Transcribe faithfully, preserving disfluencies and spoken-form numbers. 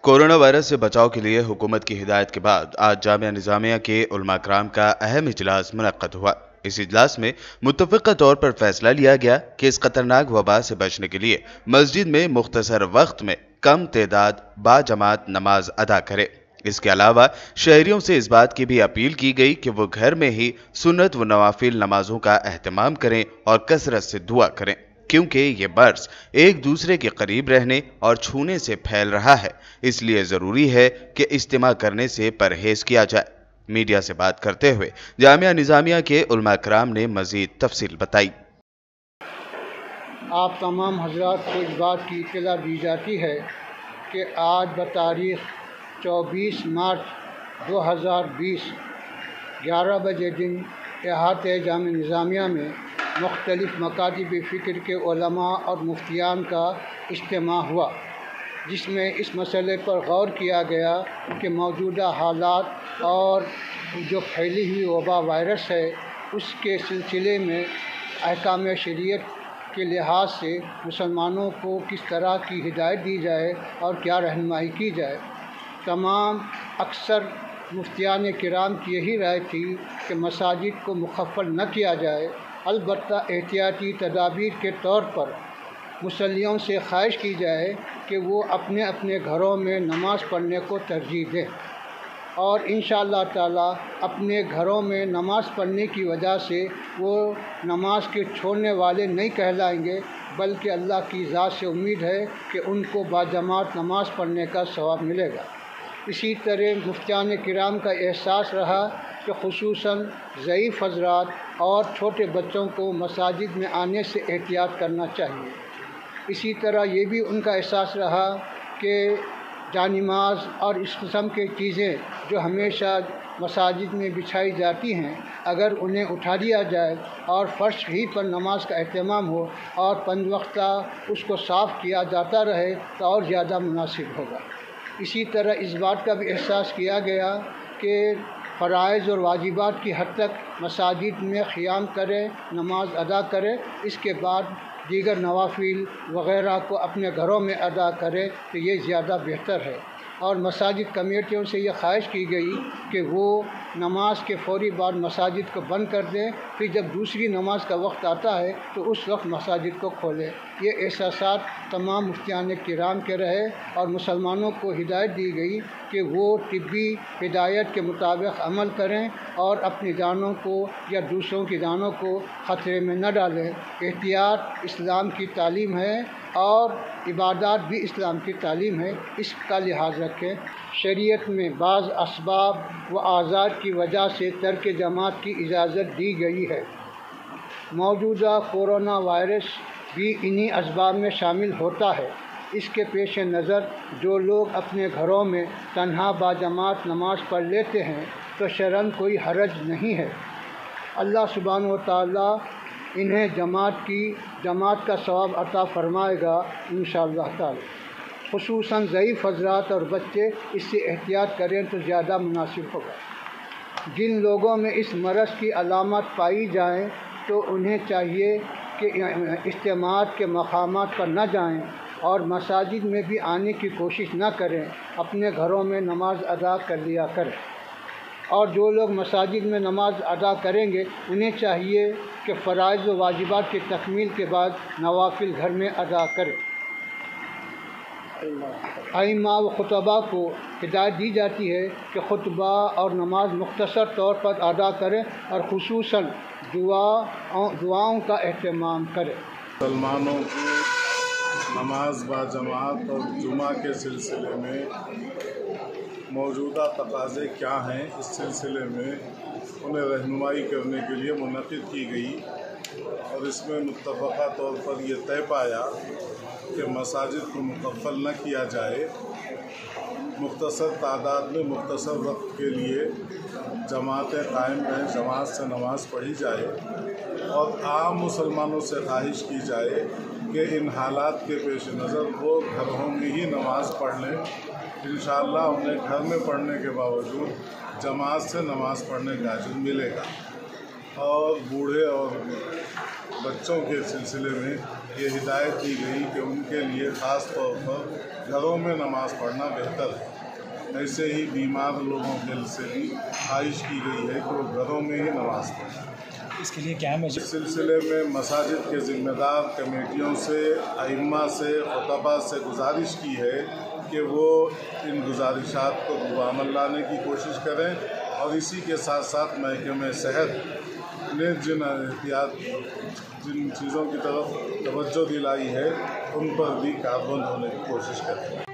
Corona virus से बचाव के लिए हुकूमत की हिदायत के बाद आज जामिया निजामिया के उलमा कराम का अहम इजलास मुनक्कद हुआ। इस इजलास में मुत्तफ़िक़ा तौर पर फैसला लिया गया कि इस खतरनाक वबा से बचने के लिए मस्जिद में मुख्तसर वक्त में कम तादाद बाजमात नमाज अदा करे। इसके अलावा शहरियों से इस बात की भी अपील की गई कि वो घर में ही सुन्नत व नवाफिल नमाजों का एहतमाम करें और कसरत से दुआ करें, क्योंकि ये मर्ज एक दूसरे के करीब रहने और छूने से फैल रहा है। इसलिए जरूरी है कि इज्तिमा करने से परहेज किया जाए। मीडिया से बात करते हुए जामिया निजामिया के उलमा कराम ने मजीद तफसील बताई। आप तमाम हजरात को इस बात की इत्तला दी जाती है कि आज बतारीख चौबीस मार्च दो हज़ार बीस ग्यारह बजे दिन इहाते जामिया निजामिया में मुख्तलिफ मकातिब फ़िक्र के उलमा और मुफ्तियान का इज्तिमा हुआ, जिसमें इस मसले पर गौर किया गया कि मौजूदा हालात और जो फैली हुई वबा वायरस है उसके सिलसिले में अहकाम शरीयत के लिहाज से मुसलमानों को किस तरह की हिदायत दी जाए और क्या रहनुमाई की जाए। तमाम अक्सर मुफ्तियान किराम की यही राय थी कि मसाजिद को मुखफ़्फ़ल न किया जाए, अलबत्ता एहतियाती तदाबीर के तौर पर मुसल्लियों से ख्वाहिश की जाए कि वो अपने अपने घरों में नमाज़ पढ़ने को तरजीह दें और इंशाअल्लाह ताला अपने घरों में नमाज़ पढ़ने की वजह से वो नमाज के छोड़ने वाले नहीं कहलाएंगे, बल्कि अल्लाह की ज़ात से उम्मीद है कि उनको बाजमात नमाज़ पढ़ने का सवाब मिलेगा। इसी तरह मुफ्तियान किराम का एहसास रहा कि खुसूसन ज़ईफ़ हज़रात और छोटे बच्चों को मसाजिद में आने से एहतियात करना चाहिए। इसी तरह ये भी उनका एहसास रहा कि जानिमाज़ और इस किस्म के चीज़ें जो हमेशा मसाजिद में बिछाई जाती हैं, अगर उन्हें उठा दिया जाए और फ़र्श ही पर नमाज का एहतमाम हो और पंज वक्ता उसको साफ़ किया जाता रहे तो और ज़्यादा मुनासिब होगा। इसी तरह इस बात का भी एहसास किया गया कि फ़राइज़ और वाजिबात की हद तक मसाजिद में क़ियाम करें, नमाज अदा करें, इसके बाद दीगर नवाफिल वग़ैरह को अपने घरों में अदा करें तो ये ज़्यादा बेहतर है। और मसाजिद कमेटियों से ये ख्वाहिश की गई कि वो नमाज के फ़ौरी बाद मसाजिद को बंद कर दें, फिर जब दूसरी नमाज का वक्त आता है तो उस वक्त मसाजिद को खोलें। ये एहसासात तमाम मुफ्तियान किराम के रहे और मुसलमानों को हिदायत दी गई कि वो तिब्बी हिदायत के मुताबिक अमल करें और अपनी जानों को या दूसरों की जानों को ख़तरे में न डालें। एहतियात इस्लाम की तालीम है और इबादत भी इस्लाम की तालीम है, इसका लिहाज रखें। शरीयत में बाज़ असबाब व आज़ार की वजह से तर्क जमात की इजाज़त दी गई है। मौजूदा कोरोना वायरस भी इन्हीं असबाब में शामिल होता है। इसके पेश नज़र जो लोग अपने घरों में तन्हा बाजमात नमाज पढ़ लेते हैं तो शरन कोई हरज नहीं है। अल्लाह सुब्हानहू व तआला इन्हें जमात की जमात का सवाब अता फ़रमाएगा इंशाअल्लाह ताला। खुसूसन ज़ईफ़ हज़रात और बच्चे इससे एहतियात करें तो ज़्यादा मुनासिब होगा। जिन लोगों में इस मरज़ की अलामत पाई जाएँ तो उन्हें चाहिए कि इज्तिमात के मकामात पर न जाएँ और मसाजिद में भी आने की कोशिश न करें, अपने घरों में नमाज अदा कर लिया करें। और जो लोग मसाजिद में नमाज अदा करेंगे उन्हें चाहिए कि फ़राइज़ व वाजिबात की तकमील के बाद नवाफिल घर में अदा करें। आइम्मा व खुतबा को हिदायत दी जाती है कि खुतबा और नमाज मुख्तसर तौर पर अदा करें और खुसूसन दुआ दुआओं का एहतमाम करें। मुसलमानों की नमाज बाजमात और जुमा के सिलसिले में मौजूदा तकाज़े क्या हैं, इस सिलसिले में उन्हें रहनुमाई करने के लिए मुनक़िद की गई और इसमें मुत्तफ़क़ा तौर पर यह तय पाया कि मसाजिद को मुकफ़्फ़ल न किया जाए, मुख्तसर तादाद में मुख्तसर वक्त के लिए जमातें कायम रहें, जमात से नमाज पढ़ी जाए और आम मुसलमानों से ख्वाहिश की जाए कि इन हालात के पेश नज़र वो घरों में ही नमाज पढ़ लें। इंशाअल्लाह उन्हें घर में पढ़ने के बावजूद जमात से नमाज पढ़ने का अजर मिलेगा। और बूढ़े और बच्चों के सिलसिले में ये हिदायत की गई कि उनके लिए ख़ास तौर पर घरों में नमाज़ पढ़ना बेहतर है। ऐसे ही बीमार लोगों के से भी ख्वाहिश की गई है कि वो घरों में ही नमाज़ पढ़ें। इसके लिए क्या है? इस सिलसिले में मसाजिद के ज़िम्मेदार कमेटियों से, अइम्मा से, खुतबा से गुजारिश की है कि वो इन गुजारिशात को दुआमल लाने की कोशिश करें और इसी के साथ साथ महकमे सेहत ने जिन एहतियात जिन चीज़ों की तरफ तवज्जो दिलाई है उन पर भी कारबंद होने की कोशिश करें।